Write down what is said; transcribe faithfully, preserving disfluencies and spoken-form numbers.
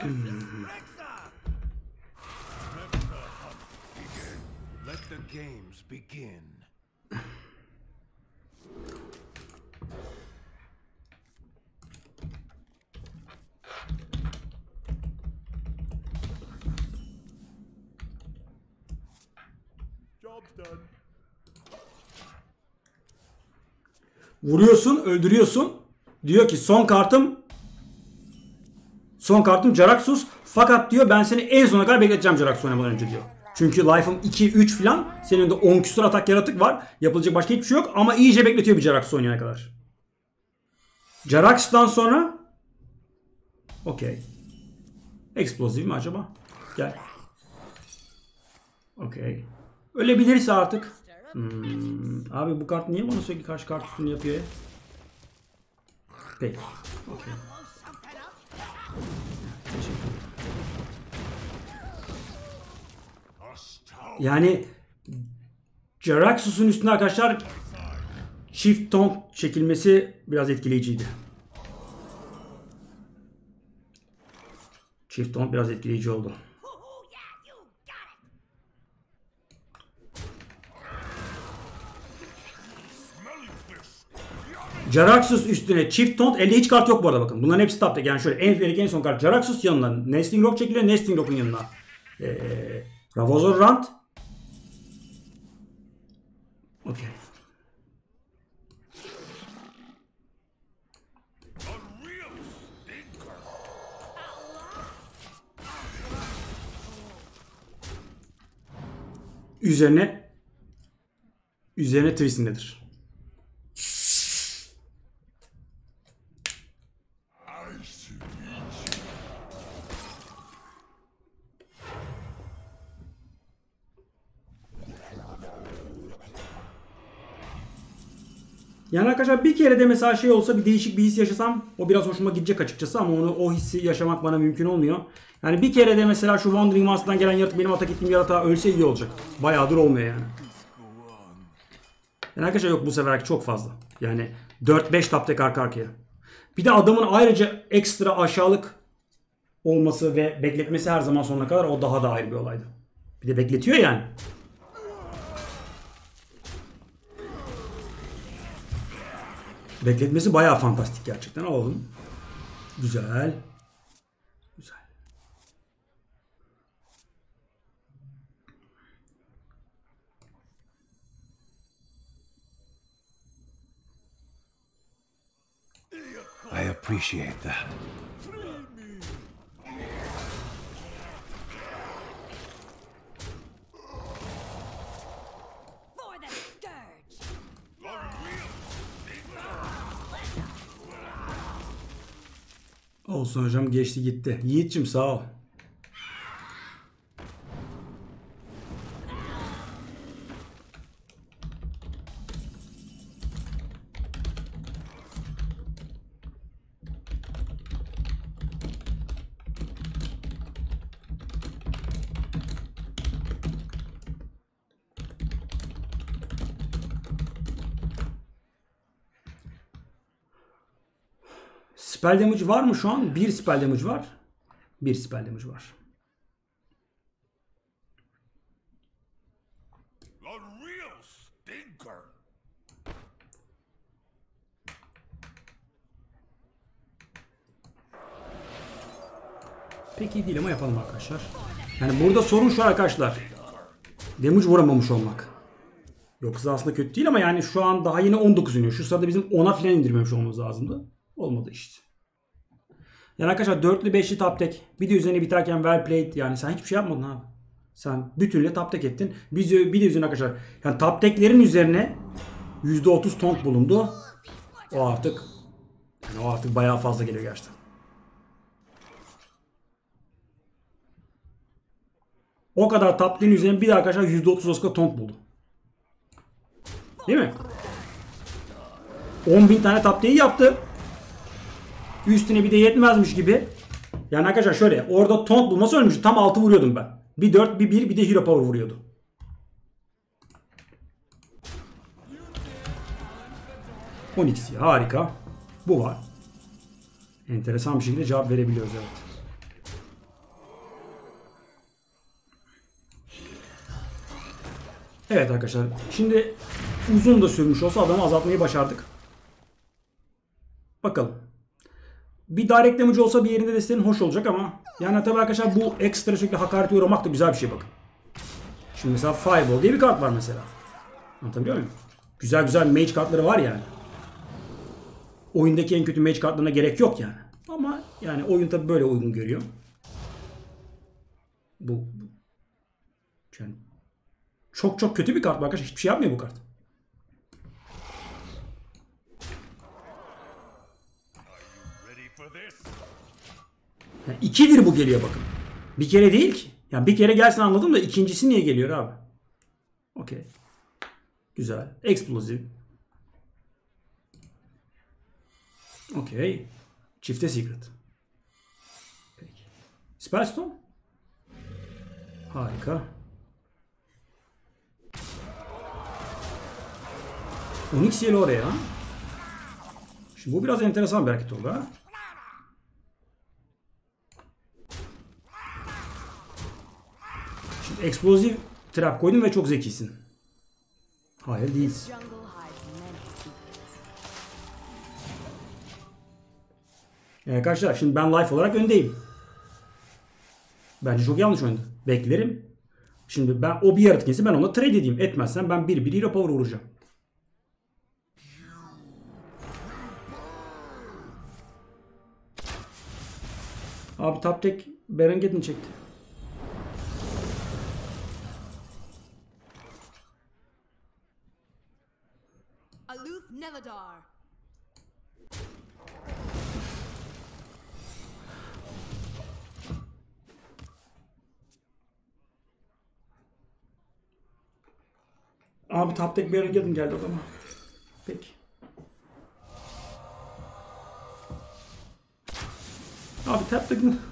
Let the games begin. Vuruyorsun, öldürüyorsun. Diyor ki son kartım son kartım Jaraxxus. Fakat diyor ben seni en sona kadar bekleteceğim Jaraxxus oynamadan önce diyor. Çünkü life'ım iki üç falan. Senin de on küsur atak yaratık var. Yapılacak başka hiçbir şey yok. Ama iyice bekletiyor bir Jaraxxus oynayana kadar. Jaraxxus'tan sonra okey. Eksplozif mi acaba? Gel. Okey. Ölebilirse artık. Hmm. Abi bu kart niye bana sürekli karşı kart üstünü yapıyor ya? Peki. Okay. Yani Jaraxxus'un üstünde arkadaşlar çift ton çekilmesi biraz etkileyiciydi. Çift ton biraz etkileyici oldu. Jaraxxus üstüne çift taunt, elde hiç kart yok bu arada bakın. Bunların hepsi tapta. Yani şöyle en ileriki en son kart Jaraxxus yanına Nesting Rock çekiliyor. Nesting Rock'un yanına ee, Ravazor Rant. Okey. Üzerine üzerine Tristan'dedir. Yani arkadaşlar bir kere de mesela şey olsa bir değişik bir his yaşasam o biraz hoşuma gidecek açıkçası ama onu o hissi yaşamak bana mümkün olmuyor. Yani bir kere de mesela şu Wandering Master'dan gelen yaratık benim atak ettiğim yaratığa ölse iyi olacak. Bayağıdır olmuyor yani. Yani arkadaşlar yok bu sefer çok fazla. Yani dört beş tap tek arka arkaya. Bir de adamın ayrıca ekstra aşağılık olması ve bekletmesi her zaman sonuna kadar o daha da ayrı bir olaydı. Bir de bekletiyor yani. Bekletmesi bayağı fantastik gerçekten. Alalım. Güzel. Güzel. I appreciate that. Olsun hocam geçti gitti. Yiğit'cim sağ ol. Spell damage var mı şu an? Bir spell damage var. Bir spell damage var. Pek iyi değil ama yapalım arkadaşlar. Yani burada sorun şu arkadaşlar. Damage vuramamış olmak. Yoksa aslında kötü değil ama yani şu an daha yeni on dokuz iniyor. Şu sırada bizim ona falan indirmemiş olmamız lazımdı. Olmadı işte. Yani arkadaşlar dörtlü beşli top tek. Bir de üzerine biterken well played. Yani sen hiçbir şey yapmadın abi. Sen bütünle top tek ettin. Biz bir de üzerine arkadaşlar. Yani top teklerin üzerine yüzde otuz tonk bulundu. O artık yani o artık bayağı fazla geliyor gerçekten. O kadar top teklerin üzerine bir de arkadaşlar yüzde otuz Oscar tonk buldu. Değil mi? on bin tane top tek'i yaptı. Üstüne bir de yetmezmiş gibi. Yani arkadaşlar şöyle orada taunt bulması ölmüş. Tam altı vuruyordum ben. Bir dört bir bir bir de hero power vuruyordu. on x harika. Bu var. Enteresan bir şekilde cevap verebiliyoruz evet. Evet arkadaşlar. Şimdi uzun da sürmüş olsa adamı azaltmayı başardık. Bakalım. Bir direct damage olsa bir yerinde desteğinin hoş olacak ama yani tabii arkadaşlar bu ekstra sürekli hakarete uğramak da güzel bir şey bakın. Şimdi mesela Fireball diye bir kart var mesela. Anlatabiliyor muyum? Güzel güzel mage kartları var yani. Oyundaki en kötü mage kartlarına gerek yok yani. Ama yani oyun tabii böyle uygun görüyor. Bu, bu. Yani çok çok kötü bir kart arkadaşlar. Hiçbir şey yapmıyor bu kart. Yani ikidir bu geliyor bakın. Bir kere değil ki. Yani bir kere gelsin anladım da ikincisi niye geliyor abi? Okey. Güzel. Explosive. Okey. Çifte secret. Peki. Spellstone. Harika. Onyx Yellow oraya. Şimdi bu biraz enteresan bir hareket oldu ha. Şimdi Explosive trap koydum ve çok zekisin. Hayır değilsin. Yani arkadaşlar şimdi ben life olarak öndeyim. Bence çok yanlış oynadı. Beklerim. Şimdi ben o bir yaratık ise ben ona trade edeyim. Etmezsem ben bir bir hero power vuracağım. Abi top tek Berenget'ini çekti. Aloof Neladar. Abi top tek Berenget'in geldi o zaman. Peki. Abi top tek'in